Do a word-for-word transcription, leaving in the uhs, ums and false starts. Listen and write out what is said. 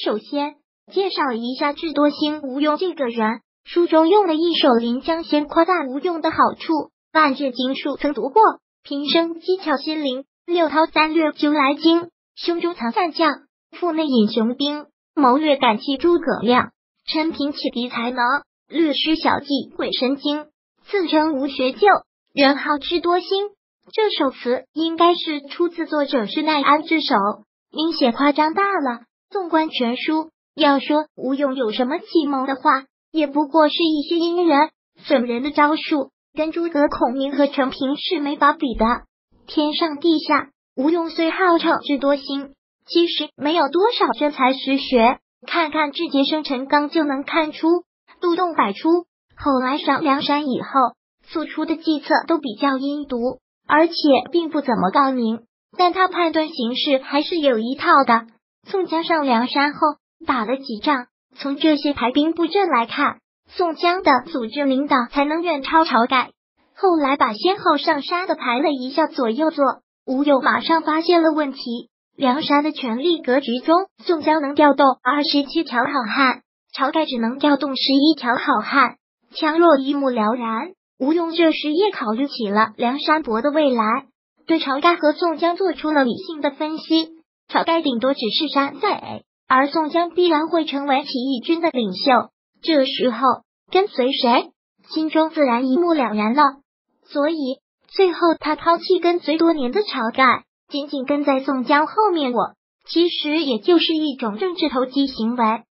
首先介绍一下智多星吴用这个人。书中用了一首《临江仙》夸大吴用的好处。万卷经书曾读过，平生机巧心灵，六韬三略九来精，胸中藏战将，腹内隐雄兵，谋略感气诸葛亮，陈平启迪才能，略施小计鬼神经，自称无学究，人号智多星。这首词应该是出自作者是耐庵之手，明显夸张大了。纵观全书，要说吴用有什么计谋的话，也不过是一些阴人损人的招数，跟诸葛孔明和陈平是没法比的。天上地下，吴用虽号称智多星，其实没有多少真才实学。看看智节生陈刚就能看出，漏洞百出。后来上梁山以后，诉出的计策都比较阴毒，而且并不怎么高明，但他判断形势还是有一套的。宋江上梁山后打了几仗，从这些排兵布阵来看，宋江的组织领导才能远超晁盖。后来把先后上山的排了一下左右座，吴用马上发现了问题。梁山的权力格局中，宋江能调动二十七条好汉，晁盖只能调动十一条好汉，强弱一目了然。吴用这时也考虑起了梁山伯的未来，对晁盖和宋江做出了理性的分析。晁盖顶多只是山贼，而宋江必然会成为起义军的领袖，这时候跟随谁，心中自然一目了然了。所以最后他抛弃跟随多年的晁盖，仅仅跟在宋江后面，我其实也就是一种政治投机行为。